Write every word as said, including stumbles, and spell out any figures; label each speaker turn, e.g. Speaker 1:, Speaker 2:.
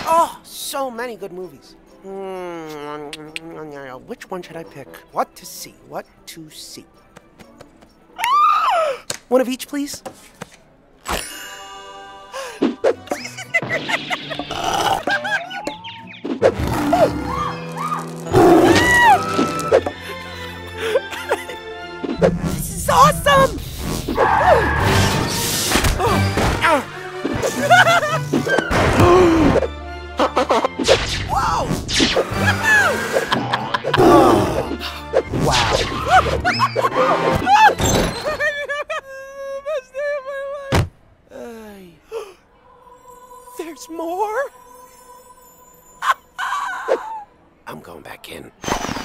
Speaker 1: Oh, so many good movies. Hmm, which one should I pick? What to see? What to see? One of each, please. This is awesome! Whoa! Wow. Best day of my life. Ay. There's more? I'm going back in.